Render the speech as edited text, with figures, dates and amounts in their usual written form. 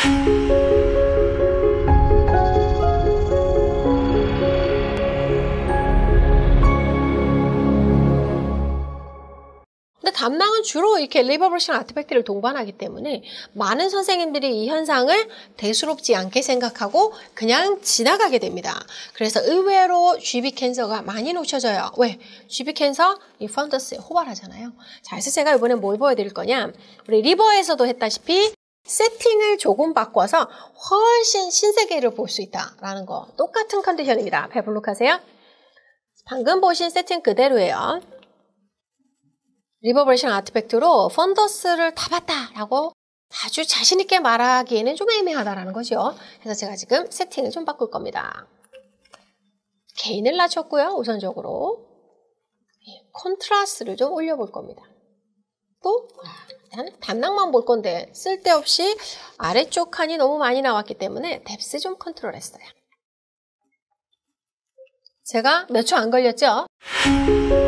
근데 담낭은 주로 이렇게 리버브러싱 아티팩트를 동반하기 때문에 많은 선생님들이 이 현상을 대수롭지 않게 생각하고 그냥 지나가게 됩니다. 그래서 의외로 GB 캔서가 많이 놓쳐져요. 왜? GB 캔서 이 펀더스에 호발하잖아요. 자, 그래서 제가 이번에 뭘 보여드릴 거냐? 우리 리버에서도 했다시피 세팅을 조금 바꿔서 훨씬 신세계를 볼 수 있다라는 거. 똑같은 컨디션입니다. 배블록하세요. 방금 보신 세팅 그대로예요. 리버브레이션 아티팩트로 펀더스를 다 봤다라고 아주 자신있게 말하기에는 좀 애매하다라는 거죠. 그래서 제가 지금 세팅을 좀 바꿀 겁니다. 게인을 낮췄고요. 우선적으로 컨트라스트를 좀 올려볼 겁니다. 또 담낭만 볼 건데 쓸데없이 아래쪽 칸이 너무 많이 나왔기 때문에 뎁스 좀 컨트롤했어요. 제가 몇 초 안 걸렸죠?